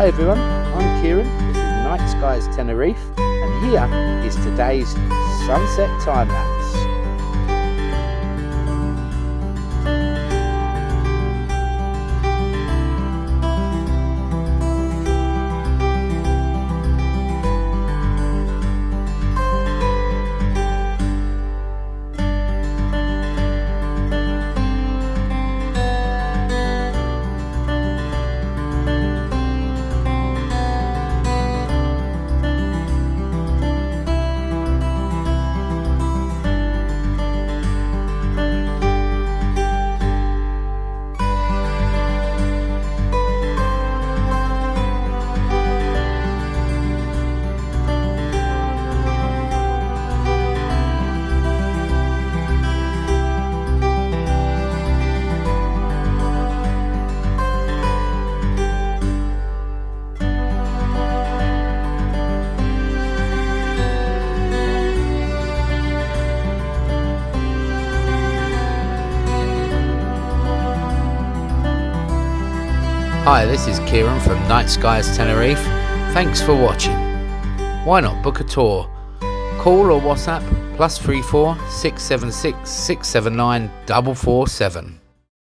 Hi everyone, I'm Kieran, this is Night Skies Tenerife, and here is today's sunset time lapse. Hi, this is Kieran from Night Skies Tenerife. Thanks for watching. Why not book a tour? Call or WhatsApp +34 676 679 447.